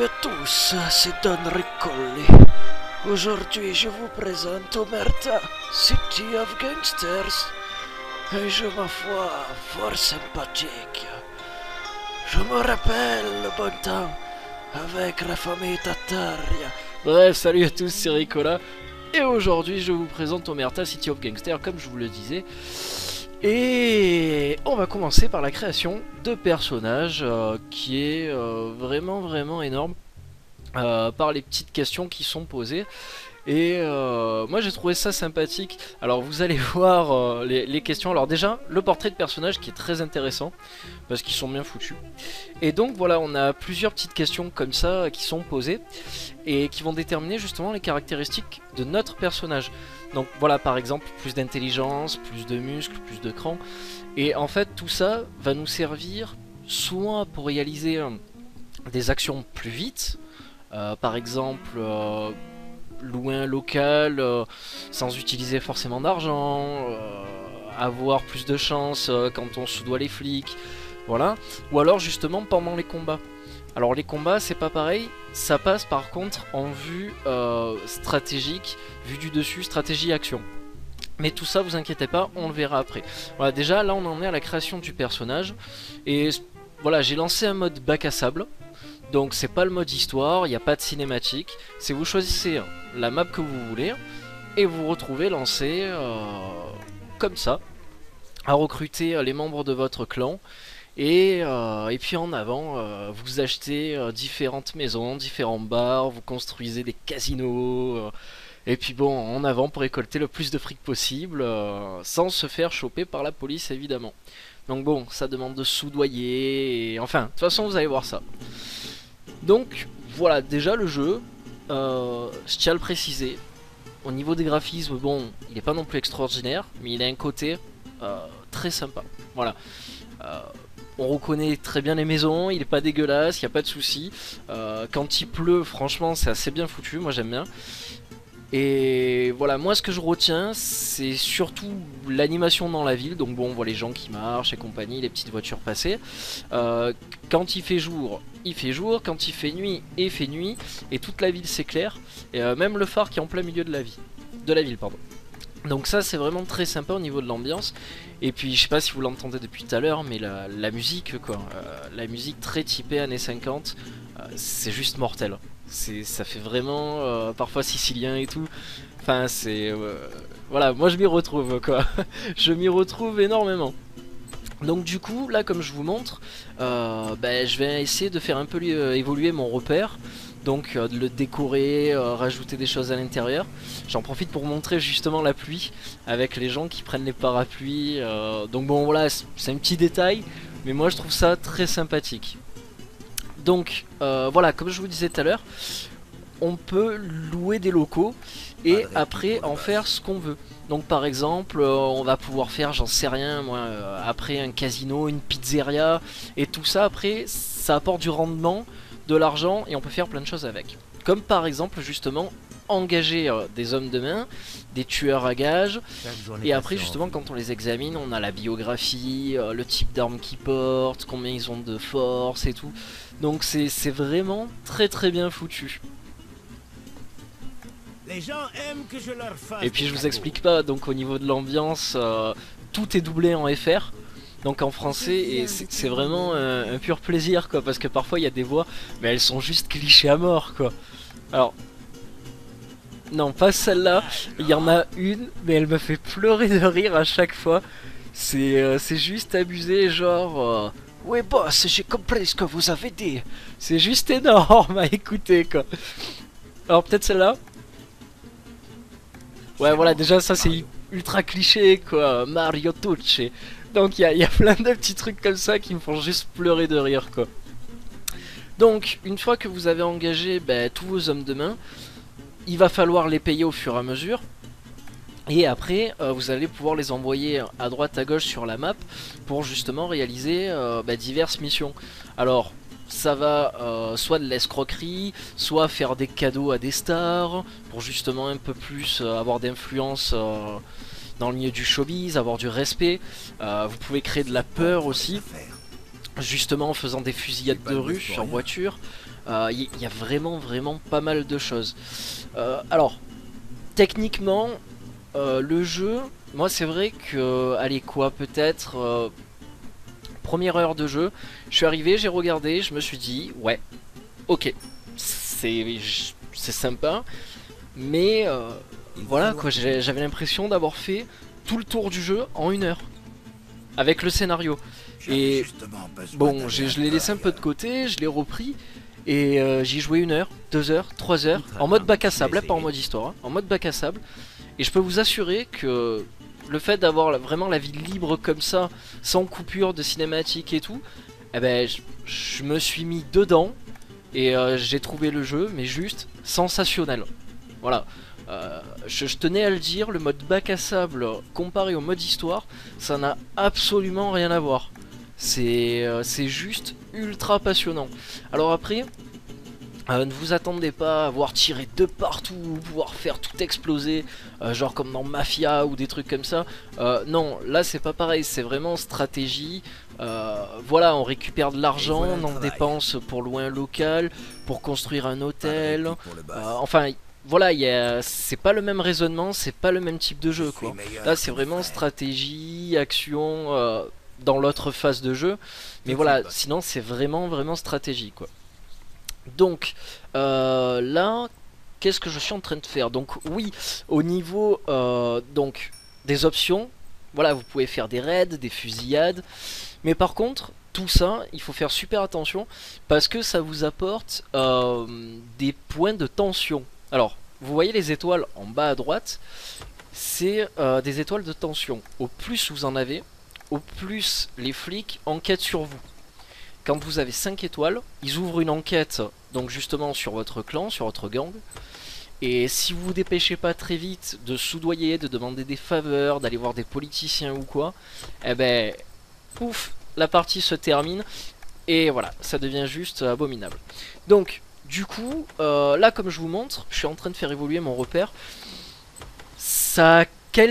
Salut à tous, c'est Don Riccoli. Aujourd'hui je vous présente Omerta, City of Gangsters. Et je ma foi, fort sympathique. Je me rappelle le bon temps avec la famille Tartaria. Bref, salut à tous, c'est Ricola. Et aujourd'hui je vous présente Omerta City of Gangsters, comme je vous le disais. Et on va commencer par la création de personnages qui est vraiment énorme par les petites questions qui sont posées. Et moi j'ai trouvé ça sympathique. Alors vous allez voir les questions. Alors déjà le portrait de personnage qui est très intéressant parce qu'ils sont bien foutus. Et donc voilà, on a plusieurs petites questions comme ça qui sont posées et qui vont déterminer justement les caractéristiques de notre personnage. Donc voilà, par exemple, plus d'intelligence, plus de muscles, plus de cran. Et en fait tout ça va nous servir soit pour réaliser des actions plus vite, par exemple louer un local sans utiliser forcément d'argent, avoir plus de chance quand on soudoie les flics, voilà. Ou alors justement pendant les combats. Alors les combats c'est pas pareil, ça passe par contre en vue stratégique, vue du dessus, stratégie action. Mais tout ça vous inquiétez pas, on le verra après. Voilà, déjà là on en est à la création du personnage. Et voilà, j'ai lancé un mode bac à sable. Donc c'est pas le mode histoire, il n'y a pas de cinématique. C'est vous choisissez la map que vous voulez et vous vous retrouvez lancé comme ça, à recruter les membres de votre clan. Et puis en avant, vous achetez différentes maisons, différents bars, vous construisez des casinos. Et puis bon, en avant pour récolter le plus de fric possible, sans se faire choper par la police évidemment. Donc bon, ça demande de soudoyer, et enfin, de toute façon vous allez voir ça. Donc voilà, déjà le jeu, je tiens à le préciser, au niveau des graphismes, bon, il n'est pas non plus extraordinaire, mais il a un côté très sympa. Voilà, on reconnaît très bien les maisons, il n'est pas dégueulasse, il n'y a pas de souci. Quand il pleut, franchement, c'est assez bien foutu, moi j'aime bien. Et voilà, moi ce que je retiens, c'est surtout l'animation dans la ville. Donc bon, on voit les gens qui marchent et compagnie, les petites voitures passer. Quand il fait jour, quand il fait nuit, il fait nuit. Et toute la ville s'éclaire. Et même le phare qui est en plein milieu de la ville, pardon. Donc ça c'est vraiment très sympa au niveau de l'ambiance. Et puis je sais pas si vous l'entendez depuis tout à l'heure, mais la musique quoi, la musique très typée années 50, c'est juste mortel. Ça fait vraiment parfois sicilien et tout. Enfin c'est voilà, moi je m'y retrouve quoi. Je m'y retrouve énormément. Donc du coup là comme je vous montre, je vais essayer de faire un peu évoluer mon repère. Donc de le décorer, rajouter des choses à l'intérieur. J'en profite pour montrer justement la pluie avec les gens qui prennent les parapluies. Donc bon voilà, c'est un petit détail, mais moi je trouve ça très sympathique. Donc voilà, comme je vous disais tout à l'heure, on peut louer des locaux et après en faire ce qu'on veut. Donc par exemple, on va pouvoir faire, j'en sais rien moi, après un casino, une pizzeria, et tout ça après, ça apporte du rendement, de l'argent, et on peut faire plein de choses avec. Comme par exemple justement engager des hommes de main, des tueurs à gages, et après justement quand on les examine, on a la biographie, le type d'armes qu'ils portent, combien ils ont de force et tout. Donc c'est vraiment très bien foutu. Les gens aiment que je leur fasse. Et puis je vous explique pas, donc au niveau de l'ambiance, tout est doublé en FR. Donc en français, et c'est vraiment un pur plaisir quoi, parce que parfois il y a des voix, mais elles sont juste clichés à mort quoi. Alors, non pas celle-là, il y en a une, mais elle me fait pleurer de rire à chaque fois. C'est juste abusé, genre... Oui boss, j'ai compris ce que vous avez dit. C'est juste énorme à écouter quoi. Alors peut-être celle-là. Ouais voilà, déjà ça c'est ultra cliché quoi, Mario Tucci. Donc il y a plein de petits trucs comme ça qui me font juste pleurer de rire quoi. Donc une fois que vous avez engagé tous vos hommes de main, il va falloir les payer au fur et à mesure. Et après vous allez pouvoir les envoyer à droite à gauche sur la map pour justement réaliser diverses missions. Alors ça va soit de l'escroquerie, soit faire des cadeaux à des stars, pour justement un peu plus avoir d'influence dans le milieu du showbiz, avoir du respect. Vous pouvez créer de la peur aussi, justement en faisant des fusillades de rue en voiture. Il y a vraiment vraiment pas mal de choses. Alors techniquement le jeu, moi c'est vrai que, allez quoi, peut-être première heure de jeu, je suis arrivé, j'ai regardé, je me suis dit ouais, ok, c'est sympa, mais voilà quoi, j'avais l'impression d'avoir fait tout le tour du jeu en 1 heure avec le scénario. Et bon, je l'ai laissé un peu de côté, je l'ai repris et j'y joué 1 heure, 2 heures, 3 heures en mode bac à sable, pas en mode histoire, hein, en mode bac à sable. Et je peux vous assurer que le fait d'avoir vraiment la vie libre comme ça, sans coupure de cinématique et tout, eh ben, je me suis mis dedans et j'ai trouvé le jeu, mais juste sensationnel. Voilà. Je tenais à le dire, le mode bac à sable comparé au mode histoire, ça n'a absolument rien à voir. C'est juste ultra passionnant. Alors après, ne vous attendez pas à voir tirer de partout, pouvoir faire tout exploser, genre comme dans Mafia ou des trucs comme ça. Non, là c'est pas pareil, c'est vraiment stratégie. Voilà, on récupère de l'argent, on en dépense pour louer un local, pour construire un hôtel. Enfin, voilà, c'est pas le même raisonnement, c'est pas le même type de jeu quoi. Là c'est vraiment stratégie, action dans l'autre phase de jeu. Mais voilà, sinon c'est vraiment vraiment stratégie quoi. Donc là, qu'est-ce que je suis en train de faire? Donc oui, au niveau donc des options, voilà, vous pouvez faire des raids, des fusillades, mais par contre, tout ça, il faut faire super attention parce que ça vous apporte des points de tension. Alors, vous voyez les étoiles en bas à droite, c'est des étoiles de tension. Au plus vous en avez, au plus les flics enquêtent sur vous. Quand vous avez 5 étoiles, ils ouvrent une enquête donc justement sur votre clan, sur votre gang. Et si vous vous dépêchez pas très vite de soudoyer, de demander des faveurs, d'aller voir des politiciens ou quoi, eh ben, pouf, la partie se termine. Et voilà, ça devient juste abominable. Donc, du coup, là comme je vous montre, je suis en train de faire évoluer mon repère. Ça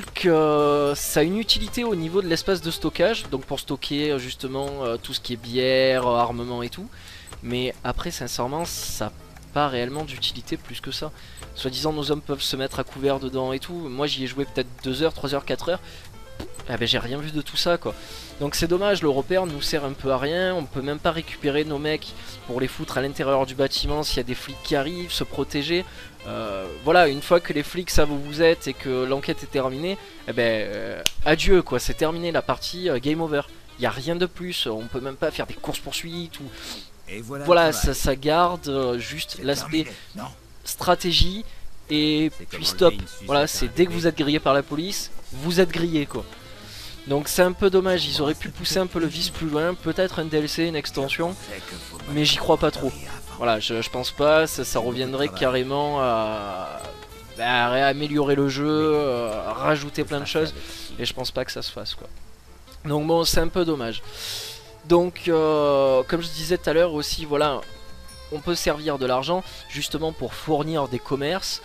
a une utilité au niveau de l'espace de stockage, donc pour stocker justement tout ce qui est bière, armement et tout. Mais après sincèrement ça n'a pas réellement d'utilité plus que ça. Soit disant nos hommes peuvent se mettre à couvert dedans et tout. Moi j'y ai joué peut-être 2 heures, 3 heures, 4 heures. Ah ben j'ai rien vu de tout ça quoi. Donc c'est dommage, le repère nous sert un peu à rien. On peut même pas récupérer nos mecs pour les foutre à l'intérieur du bâtiment s'il y a des flics qui arrivent, se protéger. Voilà, une fois que les flics savent où vous êtes et que l'enquête est terminée, eh ben adieu quoi, c'est terminé la partie, game over. Il n'y a rien de plus, on peut même pas faire des courses poursuites ou... Voilà, ça garde juste l'aspect stratégie et puis stop. Voilà, c'est dès que vous êtes grillé par la police, vous êtes grillé quoi. Donc c'est un peu dommage, ils auraient pu pousser un peu le vice plus loin, peut-être un DLC, une extension, mais j'y crois pas trop. Voilà, je pense pas, ça reviendrait carrément à améliorer le jeu, à rajouter plein de choses, et je pense pas que ça se fasse quoi. Donc bon, c'est un peu dommage. Donc comme je disais tout à l'heure aussi, voilà, on peut servir de l'argent justement pour fournir des commerces,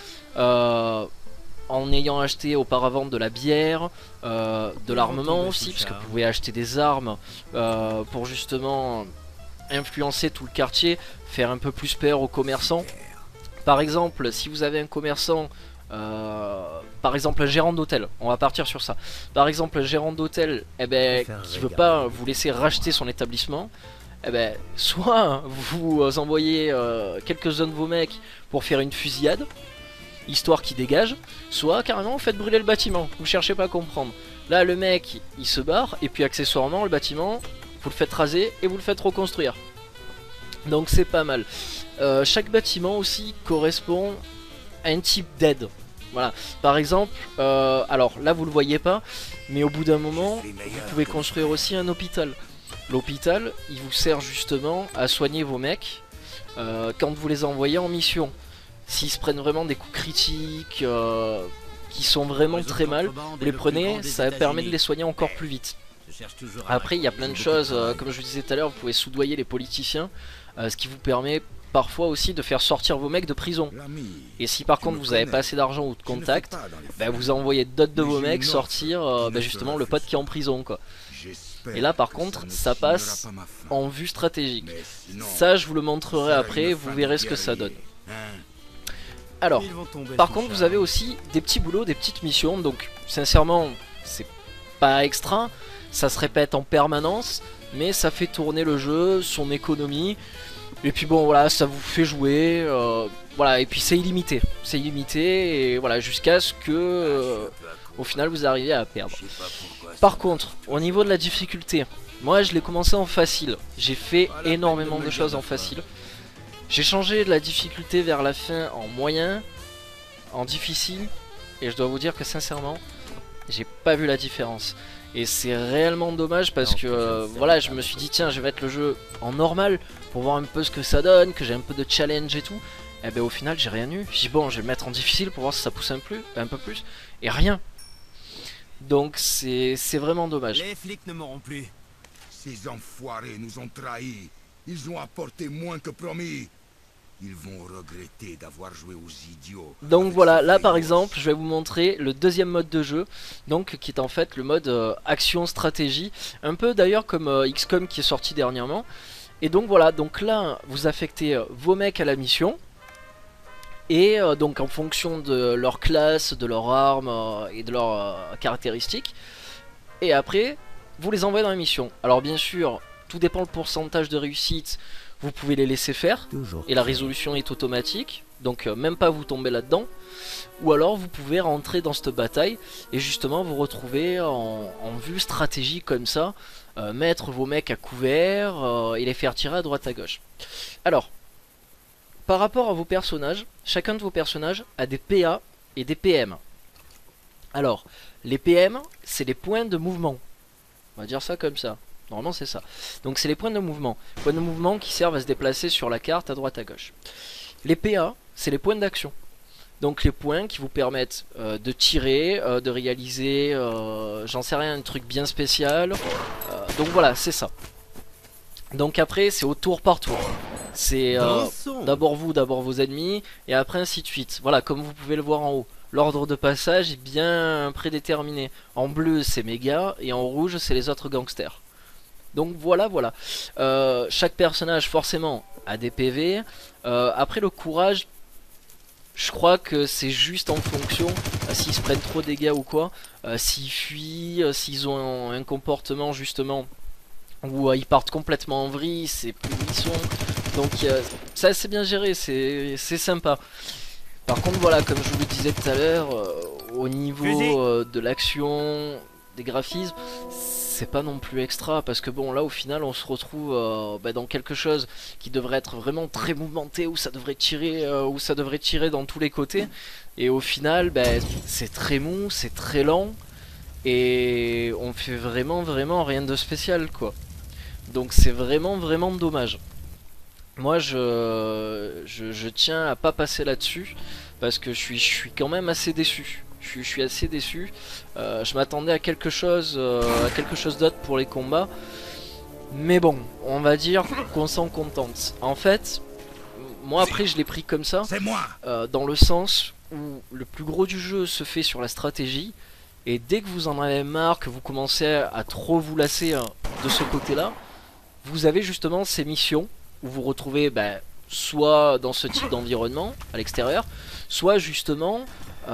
en ayant acheté auparavant de la bière, de l'armement aussi, parce que vous pouvez acheter des armes pour justement influencer tout le quartier, faire un peu plus peur aux commerçants. Par exemple, si vous avez un commerçant, par exemple un gérant d'hôtel, on va partir sur ça. Par exemple un gérant d'hôtel qui veut pas vous laisser racheter son établissement, soit vous envoyez quelques-uns de vos mecs pour faire une fusillade, histoire qui dégage, soit carrément vous faites brûler le bâtiment, vous cherchez pas à comprendre. Là le mec il se barre et puis accessoirement le bâtiment vous le faites raser et vous le faites reconstruire. Donc c'est pas mal. Chaque bâtiment aussi correspond à un type d'aide. Voilà, par exemple, alors là vous le voyez pas, mais au bout d'un moment vous pouvez construire aussi un hôpital. L'hôpital il vous sert justement à soigner vos mecs quand vous les envoyez en mission. S'ils se prennent vraiment des coups critiques qui sont vraiment très mal, vous les prenez, ça permet de les soigner encore plus vite. Après il y a plein de choses, comme je vous disais tout à l'heure, vous pouvez soudoyer les politiciens, ce qui vous permet parfois aussi de faire sortir vos mecs de prison. Et si par contre vous n'avez pas assez d'argent ou de contact, vous envoyez d'autres de vos mecs sortir justement le pote qui est en prison quoi. Et là par contre ça passe en vue stratégique. Ça je vous le montrerai après, vous verrez ce que ça donne. Alors, par contre vous avez aussi des petits boulots, des petites missions, donc sincèrement c'est pas extra, ça se répète en permanence, mais ça fait tourner le jeu, son économie, et puis bon voilà, ça vous fait jouer, voilà, et puis c'est illimité, et voilà, jusqu'à ce que au final vous arriviez à perdre. Par contre, au niveau de la difficulté, moi je l'ai commencé en facile, j'ai fait énormément de choses en facile. J'ai changé de la difficulté vers la fin en moyen, en difficile, et je dois vous dire que sincèrement, j'ai pas vu la différence. Et c'est réellement dommage parce que voilà, je me suis dit tiens, je vais mettre le jeu en normal pour voir un peu ce que ça donne, que j'ai un peu de challenge et tout. Et ben au final j'ai rien eu. J'ai dit bon, je vais le mettre en difficile pour voir si ça pousse un peu plus, et rien. Donc c'est vraiment dommage. Les flics ne m'auront plus. Ces enfoirés nous ont trahis. Ils ont apporté moins que promis. Ils vont regretter d'avoir joué aux idiots. Donc voilà, là par exemple, je vais vous montrer le deuxième mode de jeu, donc qui est en fait le mode action-stratégie, un peu d'ailleurs comme XCOM qui est sorti dernièrement. Et donc voilà, donc là vous affectez vos mecs à la mission, et donc en fonction de leur classe, de leur arme et de leurs caractéristiques, et après vous les envoyez dans la mission. Alors bien sûr, tout dépend le pourcentage de réussite. Vous pouvez les laisser faire, et la résolution est automatique, donc même pas vous tomber là-dedans. Ou alors vous pouvez rentrer dans cette bataille, et justement vous retrouver en vue stratégique comme ça, mettre vos mecs à couvert, et les faire tirer à droite à gauche. Alors, par rapport à vos personnages, chacun de vos personnages a des PA et des PM. Alors, les PM, c'est les points de mouvement. On va dire ça comme ça. Normalement c'est ça. Donc c'est les points de mouvement. Points de mouvement qui servent à se déplacer sur la carte à droite à gauche. Les PA, c'est les points d'action. Donc les points qui vous permettent de tirer, de réaliser, j'en sais rien, un truc bien spécial. Donc voilà, c'est ça. Donc après c'est au tour par tour. C'est d'abord vous, d'abord vos ennemis, et après ainsi de suite. Voilà, comme vous pouvez le voir en haut. L'ordre de passage est bien prédéterminé. En bleu c'est mes gars, et en rouge c'est les autres gangsters. Donc voilà, chaque personnage forcément a des PV. Après le courage, je crois que c'est juste en fonction s'ils se prennent trop de dégâts ou quoi, s'ils fuient, s'ils ont un comportement justement où ils partent complètement en vrille, c'est plus où ils sont. Donc ça c'est bien géré, c'est sympa. Par contre voilà, comme je vous le disais tout à l'heure, au niveau de l'action, des graphismes, c'est pas non plus extra, parce que bon là au final on se retrouve dans quelque chose qui devrait être vraiment très mouvementé, où ça devrait tirer dans tous les côtés, et au final c'est très mou, c'est très lent, et on fait vraiment rien de spécial quoi. Donc c'est vraiment dommage. Moi je tiens à pas passer là-dessus, parce que je suis quand même assez déçu. Je suis assez déçu. Je m'attendais à quelque chose d'autre pour les combats. Mais bon, on va dire qu'on s'en contente. En fait, moi après je l'ai pris comme ça, dans le sens où le plus gros du jeu se fait sur la stratégie. Et dès que vous en avez marre, que vous commencez à trop vous lasser de ce côté-là, vous avez justement ces missions où vous retrouvez soit dans ce type d'environnement à l'extérieur, soit justement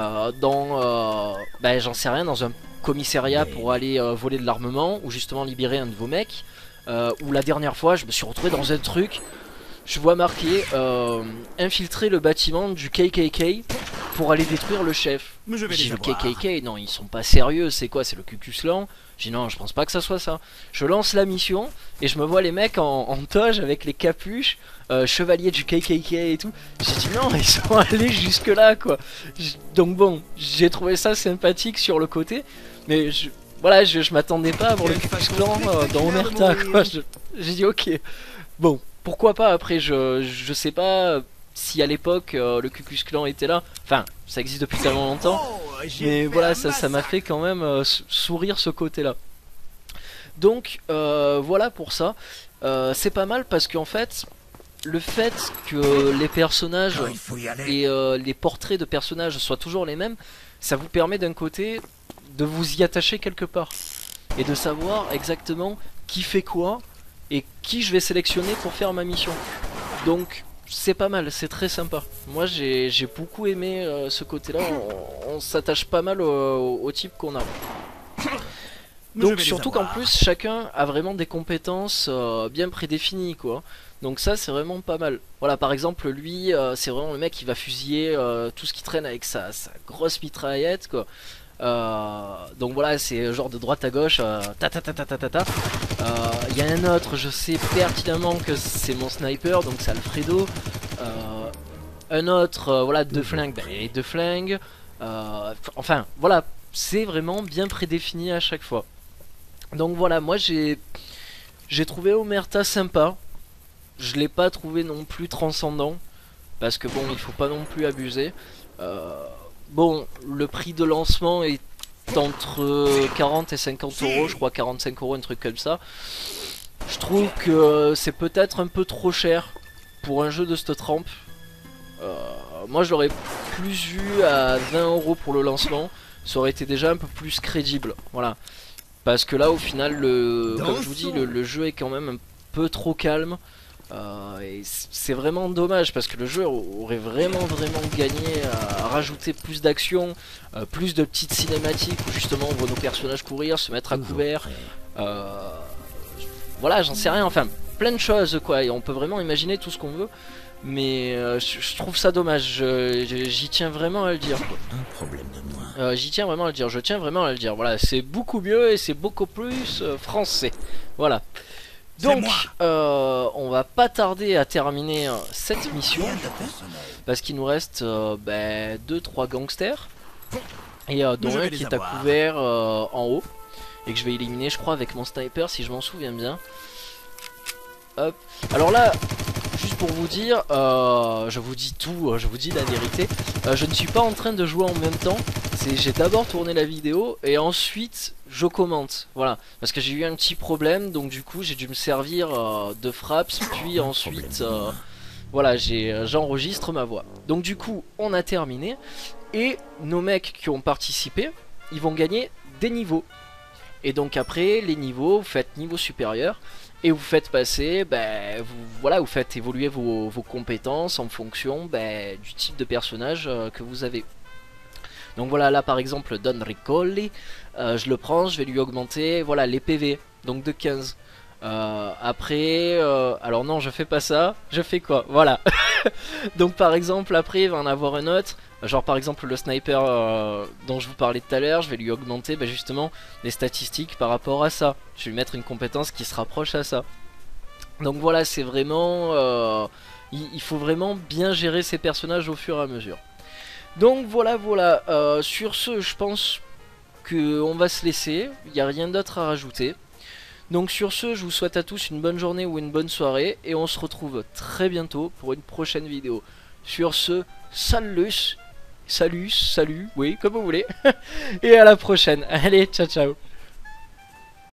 j'en sais rien, dans un commissariat pour aller voler de l'armement, ou justement libérer un de vos mecs, ou la dernière fois je me suis retrouvé dans un truc, je vois marqué infiltrer le bâtiment du KKK pour aller détruire le chef. J'ai dit le KKK, non ils sont pas sérieux, c'est quoi, c'est le Ku Klux Klan? J'ai dit non, je pense pas que ça soit ça. Je lance la mission et je me vois les mecs en toge avec les capuches, chevaliers du KKK et tout. J'ai dit non, ils sont allés jusque là quoi. Donc bon, j'ai trouvé ça sympathique sur le côté, mais voilà, je m'attendais pas à voir le Ku Klux Klan dans Omerta quoi. J'ai dit ok, bon, pourquoi pas. Après je sais pas si à l'époque le Ku Klux Klan était là, enfin ça existe depuis tellement longtemps, mais voilà, ça m'a fait quand même sourire ce côté là. Donc voilà pour ça, c'est pas mal parce qu'en fait le fait que les personnages et les portraits de personnages soient toujours les mêmes, ça vous permet d'un côté de vous y attacher quelque part. et de savoir exactement qui fait quoi et qui je vais sélectionner pour faire ma mission. Donc c'est pas mal, c'est très sympa. Moi j'ai beaucoup aimé ce côté là, on s'attache pas mal au type qu'on a. Donc surtout qu'en plus chacun a vraiment des compétences bien prédéfinies quoi. Donc ça c'est vraiment pas mal. Voilà, par exemple lui c'est vraiment le mec qui va fusiller tout ce qui traîne avec sa grosse mitraillette quoi. Donc voilà, c'est genre de droite à gauche, ta ta ta ta ta ta ta. Il y a un autre, je sais pertinemment que c'est mon sniper, donc c'est Alfredo. Un autre, voilà, deux flingues, ben, les deux flingues. Enfin voilà, c'est vraiment bien prédéfini à chaque fois. Donc voilà, moi j'ai trouvé Omerta sympa. Je l'ai pas trouvé non plus transcendant, parce que bon, il faut pas non plus abuser. Bon, le prix de lancement est entre 40 et 50 euros, je crois 45 euros, un truc comme ça. Je trouve que c'est peut-être un peu trop cher pour un jeu de cette trempe. Moi je l'aurais plus vu à 20 euros pour le lancement, ça aurait été déjà un peu plus crédible. Voilà. Parce que là au final, comme je vous dis, le jeu est quand même un peu trop calme. Et c'est vraiment dommage parce que le jeu aurait vraiment gagné à rajouter plus d'action, plus de petites cinématiques où justement on voit nos personnages courir, se mettre à couvert. Voilà, j'en sais rien, enfin plein de choses quoi, et on peut vraiment imaginer tout ce qu'on veut. Mais je trouve ça dommage, j'y tiens vraiment à le dire. Un problème de moins. J'y tiens vraiment à le dire, je tiens vraiment à le dire. Voilà, c'est beaucoup mieux et c'est beaucoup plus français. Voilà. Donc, on va pas tarder à terminer cette mission parce qu'il nous reste 2-3 gangsters et dont un qui est à couvert en haut et que je vais éliminer, je crois, avec mon sniper si je m'en souviens bien. Hop. Alors là, juste pour vous dire, je vous dis tout, je vous dis la vérité. Je ne suis pas en train de jouer en même temps. J'ai d'abord tourné la vidéo et ensuite je commente. Voilà, parce que j'ai eu un petit problème, donc du coup j'ai dû me servir de fraps, puis ensuite voilà, j'enregistre ma voix. Donc du coup on a terminé et nos mecs qui ont participé, ils vont gagner des niveaux. Et donc après les niveaux, vous faites niveau supérieur et vous faites passer, vous faites évoluer vos compétences en fonction du type de personnage que vous avez. Donc voilà, là par exemple Don Riccoli, je le prends, je vais lui augmenter voilà, les PV, donc de 15. Après, alors non, je fais pas ça, je fais quoi? Voilà. Donc par exemple, après il va en avoir un autre, genre par exemple le sniper dont je vous parlais tout à l'heure, je vais lui augmenter justement les statistiques par rapport à ça. Je vais lui mettre une compétence qui se rapproche à ça. Donc voilà, c'est vraiment... il faut vraiment bien gérer ses personnages au fur et à mesure. Donc voilà, sur ce, je pense qu'on va se laisser, il n'y a rien d'autre à rajouter. Donc sur ce, je vous souhaite à tous une bonne journée ou une bonne soirée, et on se retrouve très bientôt pour une prochaine vidéo. Sur ce, salut, oui, comme vous voulez, et à la prochaine. Allez, ciao ciao.